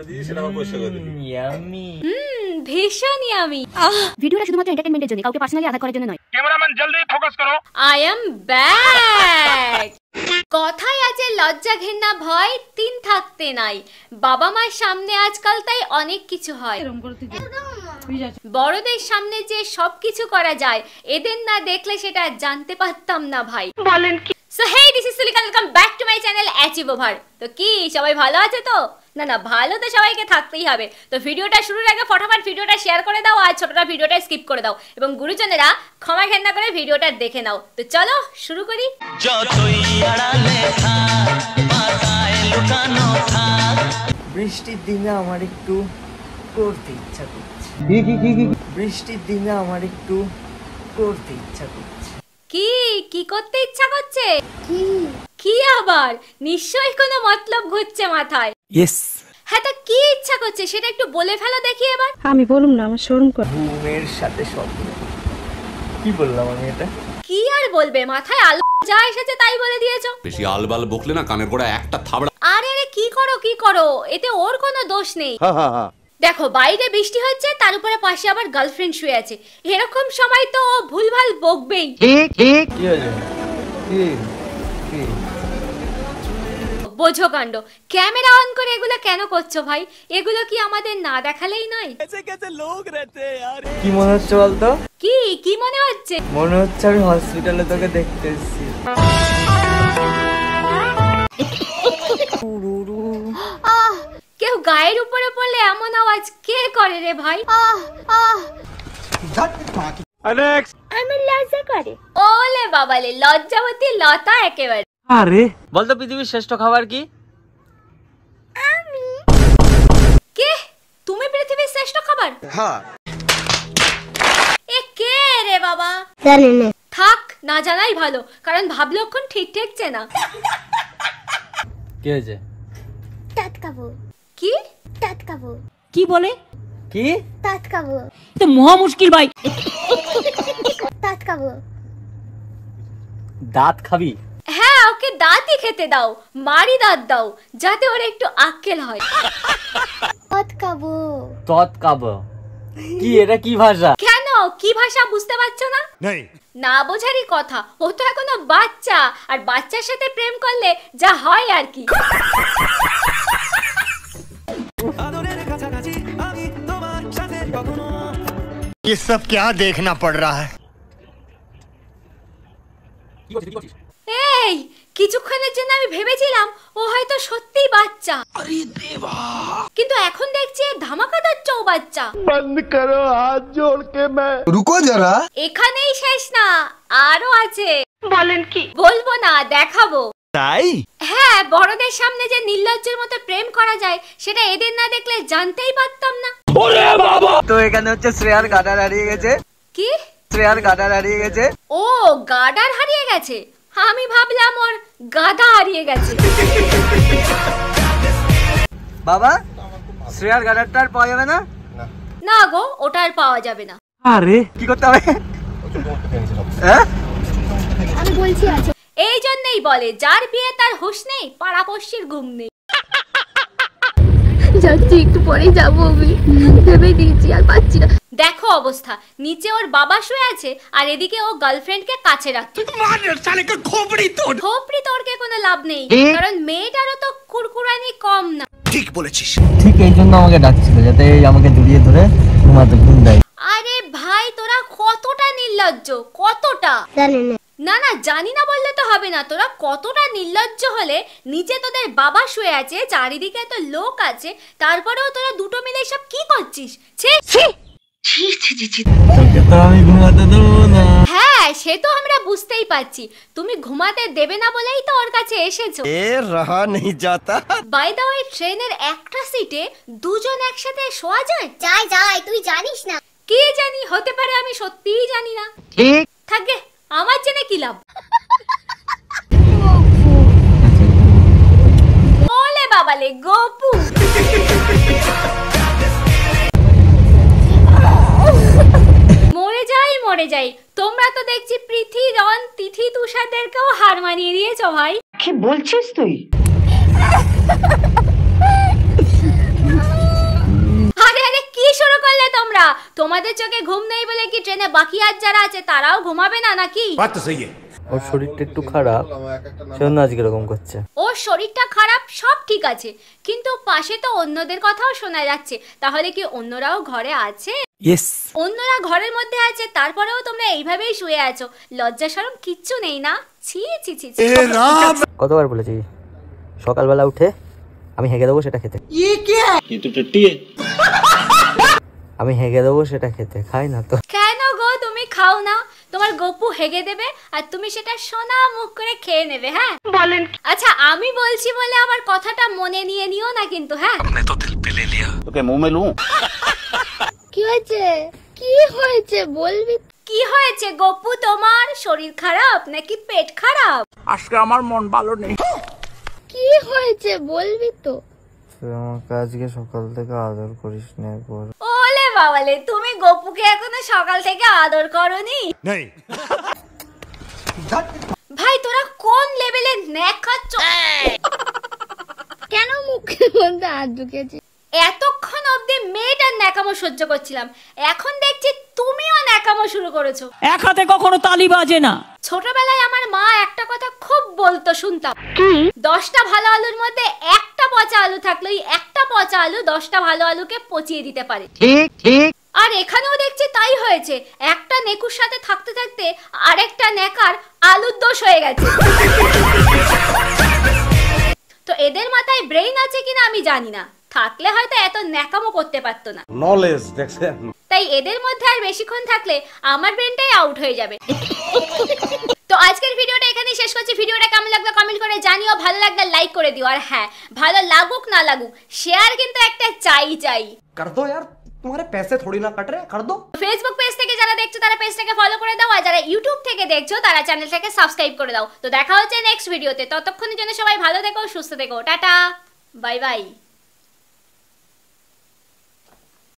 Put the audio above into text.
করে দিয়েছি, সেটা আমার পরিষ্কার করে দিবি। ইয়ামি ভীষণ ইয়ামি। ভিডিওটা শুধুমাত্র এন্টারটেইনমেন্টের জন্য, কাউকে পার্সোনালি আঘাত করার জন্য নয়। ক্যামেরাম্যান জলদি ফোকাস করো। I am back. কথায় আছে লজ্জা ঘেন্না ভয় তিন থাকতে নাই। বাবা মার সামনে আজকাল তাই অনেক কিছু হয়। বড়দের সামনে যে সবকিছু করা যায়, এদের না দেখলে সেটা জানতে পারতাম না ভাই। বলেন কি? So hey, this is Sulika, welcome back to my channel achieve over. তো কি সবাই ভালো আছে তো? না ভালো তো সবাইকে থাকতেই হবে। তো ভিডিওটা শুরুর আগে ফটাফট ভিডিওটা শেয়ার করে দাও, আর ছোটটা ভিডিওটা স্কিপ করে দাও, এবং গুরুজনেরা ক্ষমা ঘেন্না করে ভিডিওটা দেখে নাও। তো চলো শুরু করি। বৃষ্টির দিনে আমার একটু করতে ইচ্ছা করছে। বৃষ্টির দিনে আমার একটু করতে ইচ্ছা করছে। কি করতে ইচ্ছা করছে? কি আবার? নিশ্চয়ই কোনো মতলব ঘুরছে মাথায়। ইয়েস। হ্যাঁ, তা কি ইচ্ছা করছে সেটা একটু বলে ফেলো দেখি এবার। আমি বলুম না, আমার শরম করে। ঘুমের সাথে স্বপ্ন। কি বললাম আমি এটা? কি আর বলবে, মাথায় আলো যা এসেছে তাই বলে দিয়েছো। বেশি আলবাল বকলে না কানের গোড়া একটা থাবড়া। আরে কি করো, এতে ওর কোনো দোষ নেই। দেখো বাইরে বৃষ্টি হচ্ছে, তার উপরে পাশে আবার গার্লফ্রেন্ড শুয়ে আছে, এরকম সময় তো ও ভুলভাল বকবেই। কি হয়েছে? বোঝো কাণ্ড। ক্যামেরা অন করে এগুলো কেন করছো ভাই? এগুলো কি আমাদের না দেখালেই নয়? কি মনে হচ্ছে বলতো? কি মনে হচ্ছে? মনে হচ্ছে আমি হসপিটালে তোকে দেখতে এসেছি। কেউ গায়ের উপরে পড়লে এমন আওয়াজ কে করে রে ভাই? আমার লজ্জা করে। ওলে বাবালে, লজ্জাবতী লতা একেবারে। আরে বলতো পৃথিবীর শ্রেষ্ঠ খাবার কি? কে? তুমি পৃথিবীর শ্রেষ্ঠ খাবার? হ্যাঁ। এ কে রে বাবা? জানি না। থাক, না জানাই ভালো, কারণ ভাবলক্ষণ ঠিক ঠেকছে না। কি হয়েছে? টাটকাবো। কি টাটকাবো। কি বলে? কি? টাটকাবো। তো মহা মুশকিল ভাই। টাটকাবো। দাঁত খাবি? হ্যাঁ, ওকে দাঁতই খেতে দাও, মারি দাঁত দাও, যাতে ওর একটু আক্কেল হয়। টাটকাবো। তৎকাবো? কি এটা কি ভাষা? কেন, কি ভাষা বুঝতে পারছো না? না বোঝারই কথা, ও তো এখনো বাচ্চা, আর বাচ্চার সাথে প্রেম করলে যা হয় আর কি। ये सब क्या देखना पड़ रहा है? এই কিছুক্ষণের জন্য আমি ভেবেছিলাম ও হয়তো সত্যিই বাচ্চা, কিন্তু এখন দেখছি ধামাকাদার বাচ্চা। बंद करो हाथ जोड़ के मैं। रुको जरा। এখানেই শেষ না, আরো আছে। বলেন কি? বলবো না, দেখাবো। তাই? হ্যাঁ, বড়দের সামনে যে নির্লজ্জের মতো প্রেম করা যায়, সেটা এদের না দেখলে জানতেই পারতাম না। তো এখানে হচ্ছে শ্রেয়ার গাডার হারিয়ে গেছে। কি? শ্রেয়ার গাডার হারিয়ে গেছে। ও, গাডার হারিয়ে গেছে? আমি ভাবলাম ওর গাদা হারিয়ে গেছে। বাবা, শ্রেয়ার গাডারটা আর পাওয়া যাবে না? না গো, ওটা আর পাওয়া যাবে না। আরে কি করতে হবে? হ্যাঁ, আমি বলছি আছে। এই জন্যই বলে, যার বিয়ে তার হুঁশ নেই, পাড়াপড়শির ঘুম নেই। যাচ্ছি, একটু পরেই যাবো, আমি ভেবে দিয়েছি, আর পাচ্ছি না। দেখো অবস্থা, নিচে ওর বাবা শুয়ে আছে, আর এদিকে ও গার্লফ্রেন্ডকে কাছে রাখছে। খোপড়ি তোড়কে কোনো লাভ নেই, কারণ মেয়েটারও তো কুরকুরানি কম না। ठीक বলেছিস। ঠিক এই জন্য আমাকে ডাকছিল, যাতে আমাকে জড়িয়ে ধরে ঘুমাতে ঘুম দেয়। আরে ভাই, তোরা কতটা নির্লজ্জ, কতটা! জানি না। না জানি না বললে তো হবে না, তোরা কতটা নির্লজ্জ হলে নিচে তোদের বাবা শুয়ে আছে, চারিদিকে এত লোক আছে, তারপরেও তোরা দুটো মিলে সব কি করছিস? তোকে তো আমি ঘুমাতে দেবো না। হ্যাঁ, সে তো আমরা বুঝতেই পারছি, তুমি ঘুমাতে দেবে না বলেই তো ওর কাছে এসেছো। ए रहा नहीं जाता। বাই দ্য ওয়ে, ট্রেনের একটা সিটে দুজন একসাথে শোয়া যায়? যাই, তুই জানিস না। কি জানি, হতে পারে, আমি সত্যিই জানি না। ঠিক থাকে, আমার জেনে কি লাভ? ওলে বাবালে, গোপু। মরে যাই। তোমরা তো দেখছি পৃথি, রন, তিথি, তুষারদেরকেও হার মানিয়ে দিয়েছো ভাই। কি বলছিস তুই? তোমরা? তোমাদের চোখে ঘুম নেই বলে কি ট্রেনে বাকি আর যারা আছে তারাও ঘুমাবে না নাকি? ওর শরীরটা একটু খারাপ, সেজন্য আজকে এরকম করছে। ওর শরীরটা খারাপ সব ঠিক আছে, কিন্তু পাশে তো অন্যদের কথাও শোনা যাচ্ছে, তাহলে কি অন্যরাও ঘরে আছে? অন্যরা ঘরের মধ্যে আছে, তারপরেও তোমরা এইভাবেই শুয়ে আছো, লজ্জা শরম কিচ্ছু নেই না? ছি ছি ছি ছি। কতবার বলেছি সকালবেলা উঠে আমি হেগে দেবো সেটা খেতে, আমি হেগে দেবো সেটা খেতে, খাই না তো। কেন গো তুমি খাও না? তোমার গপু হেগে দেবে আর তুমি সেটা সোনা মুখ করে খেয়ে নেবে। হ্যাঁ বলেন। আচ্ছা আমি বলছি বলে আবার কথাটা মনে নিয়ে নিও না কিন্তু। হ্যাঁ তোকে মুंह में लूं? কি হয়েছে? কি হয়েছে বলবি? কি হয়েছে গপু, তোমার শরীর খারাপ নাকি পেট খারাপ? আজকে আমার মন ভালো নেই। কি হয়েছে বলবি তো? তুই আমাকে আজকে সকাল থেকে আদর করিস না একবার। ওলে বাবালে, তুমি গপুকে এখনো সকাল থেকে আদর করনি? ভাই তোরা কোন লেভেলে ন্যাক খাচ্ছ? কেন মুখের মধ্যে হাত ঢুকেছি? এতক্ষণ অবধি মেয়েটার ন্যাকামো সহ্য করছিলাম, এখন দেখছি তুমিও ন্যাকামো শুরু করেছো। এক হাতে কখনো তালি বাজে না। ছোটবেলায় আমার মা একটা কথা খুব বলতো, শুনতাম, 10টা ভালো আলুর মধ্যে একটা পচা আলু থাকলে ওই একটা পচা আলু 10টা ভালো আলুকে পচিয়ে দিতে পারে। আর এখানেও দেখছি তাই হয়েছে, একটা নেকুর সাথে থাকতে থাকতে আরেকটা নেকার আলুর দোষ হয়ে গেছে। তো এদের মাথায় ব্রেইন আছে কিনা আমি জানি না, থাকলে হয়তো এত ন্যাকামো করতে পারতো না। নলেজ দেখছেন? তাই এদের মধ্যে আর বেশিক্ষণ থাকলে আমার ব্রেনটাই আউট হয়ে যাবে। তো আজকের ভিডিওটা এখানেই শেষ করছি। ভিডিওটা কেমন লাগলো কমেন্ট করে জানিও, ভালো লাগলে লাইক করে দিও, আর হ্যাঁ ভালো লাগুক না লাগুক শেয়ার কিন্তু একটা চাই। कर दो यार, तुम्हारे पैसे थोड़ी ना कट रहे, कर दो। ফেসবুক পেজ থেকে যারা দেখছো তারা পেজটাকে ফলো করে দাও, আর যারা ইউটিউব থেকে দেখছো তারা চ্যানেলটাকে সাবস্ক্রাইব করে দাও। তো দেখা হচ্ছে নেক্সট ভিডিওতে, ততক্ষণের জন্য সবাই ভালো থেকো, সুস্থ থেকো, টাটা, বাই বাই।